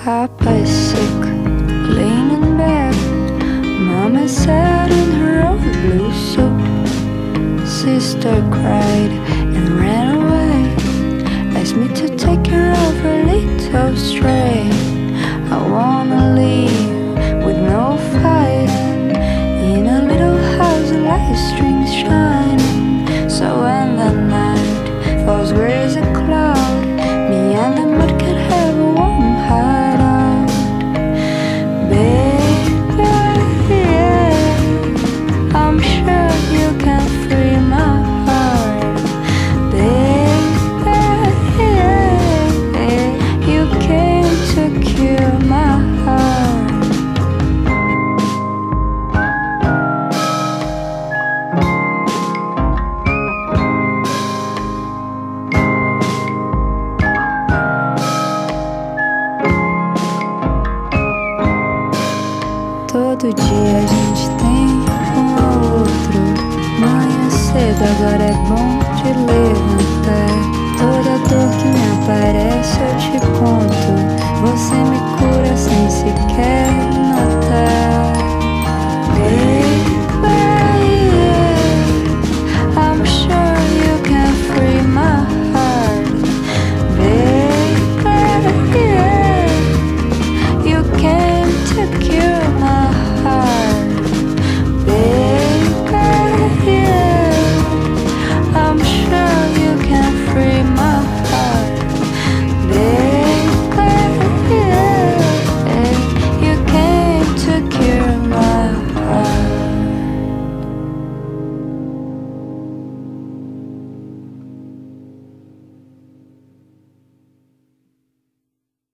Papa is sick, leaning back. Mama sat in her old blue suit. Sister cried and ran away, asked me to take care of her little stray. I wanna live with no fighting, in a little house with light strings shining. So when the night falls gray as a cloud, me and the mud can have a warm hideout. Baby, yeah, I'm sure you can free my heart. Baby, yeah, you came to cure my heart. Todo dia a gente tem um ao outro. Manhã cedo, agora é